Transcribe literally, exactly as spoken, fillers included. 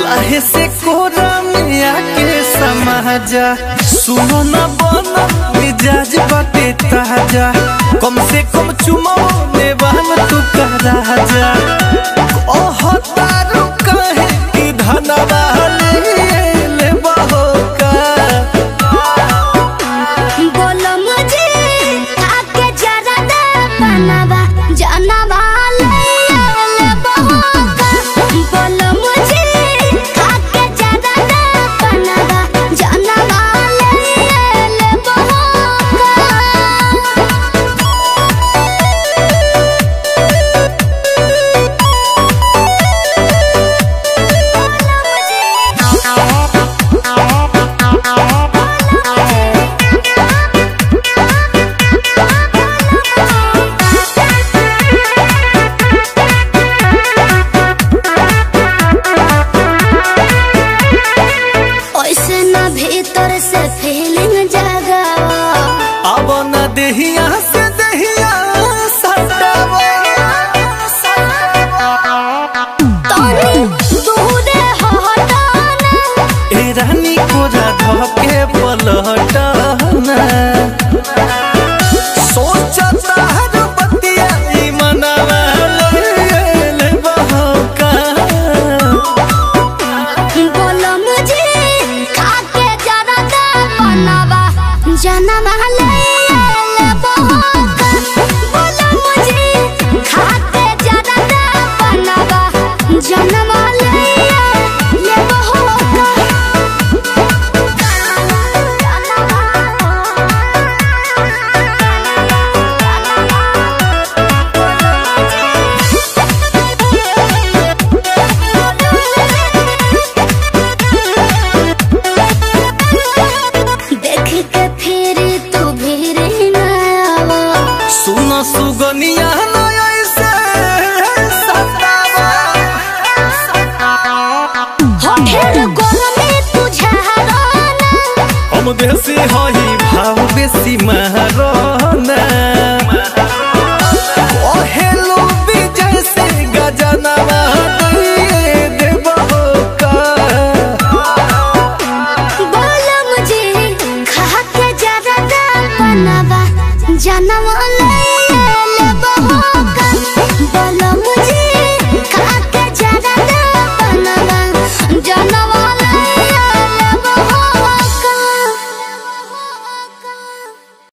काहे से कोरा में आके समाजा सुनो न बना मिजाज बाटे ताजा कम से कम चुमो ने बहन तू का राजा ओह तारू काहे की धनवा ले बहो का बोलो मुझे आके जरा दे बनवा जानवा ले बहो का बोलो मुझे आके जरा दे बनवा जानवा ले बहो भीतर से फीलिंग जागा अब न देहिया से देहिया सटावा तोनी दूरे हटाना ए रानी कोरा धके पलटना सोचता हर बतिया ई मनवा ले बहका बोलो मुझे खाके जरा दे बनवा जनम ले बहोका बोलो मुझे खाके जरा दे बनवा जनम ले बहोका देख के फिर तू भीर न आवा सुनो सुगनिया न ऐसे सतावा होठेर गोरमे तुझारा हम देसी हई भाव बेसी महाराना ओ हेलो विजय से गजनवा दे देबो का बोलो मुझे खाके जरा दे बनवा जनम ले